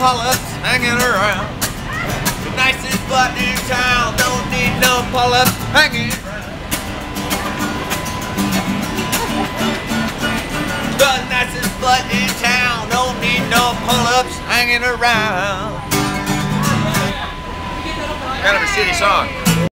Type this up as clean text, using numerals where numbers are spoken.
polyps hanging around. The nicest butt in town, don't need no polyps hanging around. The nicest butt in town, don't need no polyps hanging around. Kind of a shitty song.